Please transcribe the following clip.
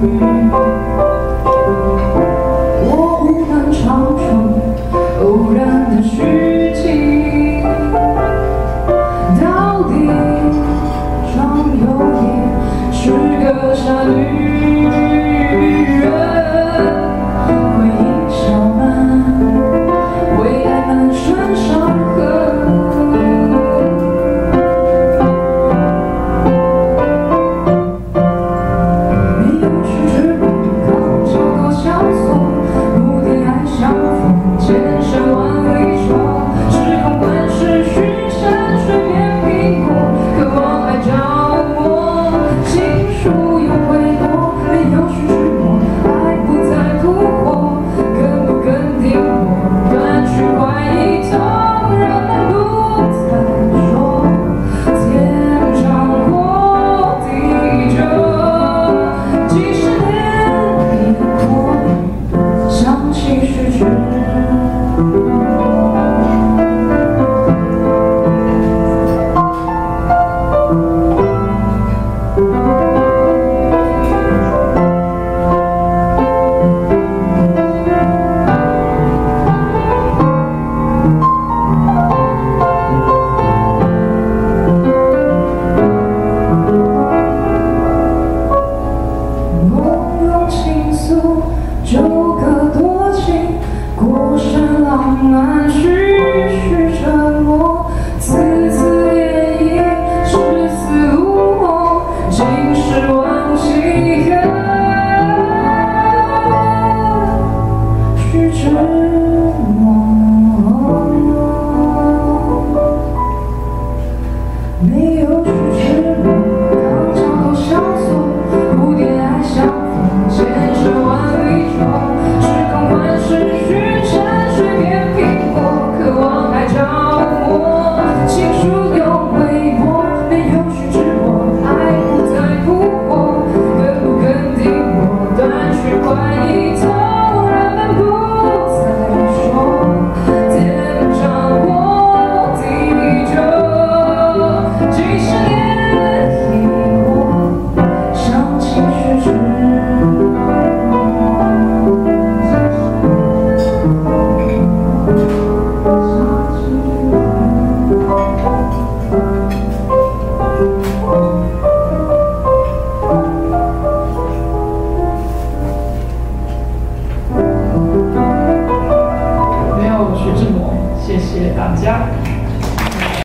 我无法唱出偶然的虚情，到底张幼仪是个傻女人，回忆笑满，为爱满身伤痕。没有去直播，刚巧多相送，蝴蝶爱相逢，千山万里闯，时空万事寻山水变苹果，渴望爱着我，情书又回拨，没有去直播，爱不再扑火，跟不跟定我，断续怀疑痛，人们不再说，天长或地久，几十年已过，想起须知。朦胧情愫，纠葛多情，过山浪漫，徐徐沉默，次次涟漪，十四路梦，今世忘记恨，须知我没有去直播，刚巧多相送，蝴蝶爱相逢，千山万里闯，时空万事寻山水变苹果，渴望爱着我，情书又微波，没有去直播，爱不再扑火，跟不跟定我，断续怀疑痛，人们不再说，天长或地久，几十年已过，想起须知。 没有徐志摩，谢谢大家。